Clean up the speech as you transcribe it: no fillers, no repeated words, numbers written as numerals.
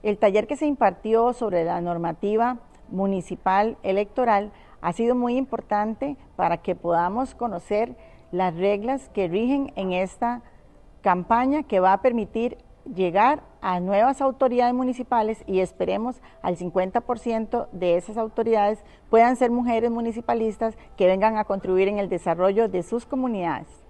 El taller que se impartió sobre la normativa municipal electoral ha sido muy importante para que podamos conocer las reglas que rigen en esta campaña que va a permitir llegar a nuevas autoridades municipales y esperemos al 50% de esas autoridades puedan ser mujeres municipalistas que vengan a contribuir en el desarrollo de sus comunidades.